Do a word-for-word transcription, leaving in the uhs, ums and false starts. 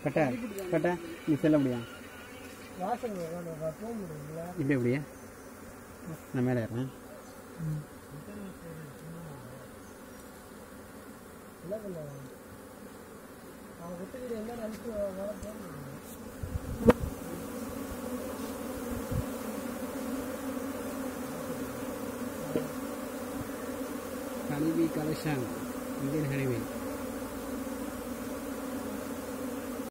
கட்ட கட்ட நீ செல்ல முடியா இப்படி எப்படியா நான் மேலே ஏறேன் Hanibi collection Indian Hanibi